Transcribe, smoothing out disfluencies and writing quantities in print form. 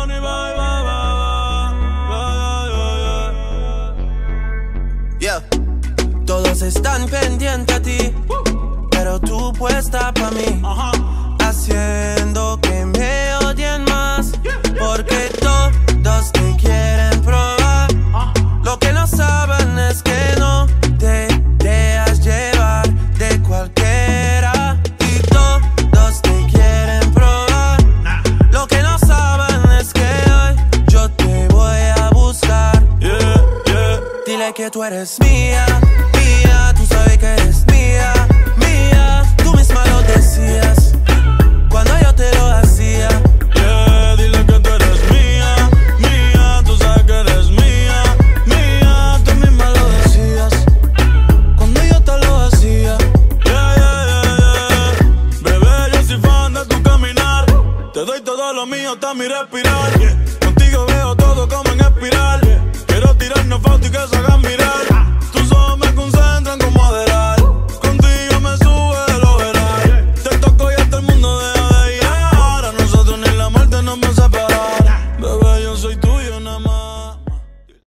Bunny, bye, bye, bye, bye, yeah. Todos están pendientes a ti, pero tú puesta pa' mí, haciendo que me odien más, porque todos te quieren probar. Lo que no saben es que no te dejas llevar de cualquiera, y todos te quieren probar. Lo que no saben es que hoy yo te voy a buscar. Dile que tú eres mía, mía, tú sabes que eres mía, mía. Tú misma lo decías cuando yo te lo hacía. Dile que tú eres mía, mía, tú sabes que eres mía, mía. Tú misma lo decías cuando yo te lo hacía. Bebé, yo soy fan de tu caminar. Te doy todo lo mío hasta mi respirar. Contigo veo todo como en espiral.